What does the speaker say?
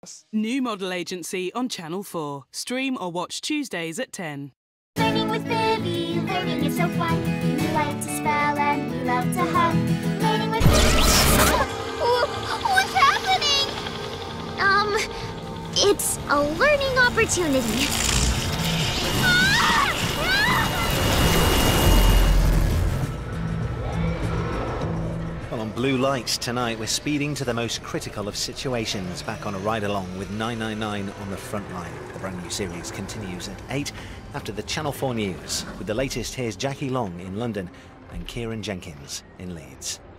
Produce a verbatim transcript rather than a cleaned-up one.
New Model Agency on Channel four. Stream or watch Tuesdays at ten. Learning with Pibby, learning is so fun. We like to spell and we love to hug. Learning with Pibby. What's happening? Um, it's a learning opportunity. Well, on Blue Lights tonight, we're speeding to the most critical of situations, back on a ride-along with nine nine nine on the front line. The brand new series continues at eight after the Channel four News. With the latest, here's Jackie Long in London and Kieran Jenkins in Leeds.